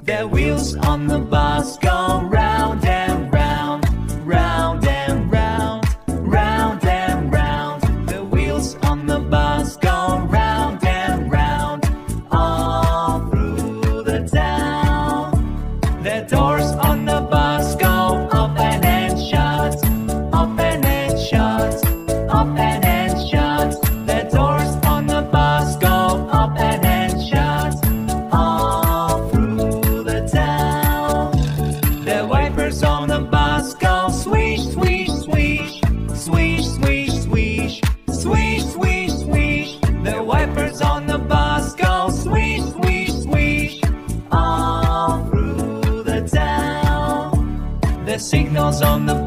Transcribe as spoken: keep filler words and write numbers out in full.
The wheels on the bus go round and round, round and round, round and round. The wheels on the bus go round and round, all through the town. The doors on the bus go open and shut, open and shut, open and shut. The doors on the bus go open and shut, all through the town. The wipers on the bus go swish, swish, swish, swish, swish, swish, swish, swish, swish. The wipers on the bus go swish, swish, swish, all through the town. The signals on the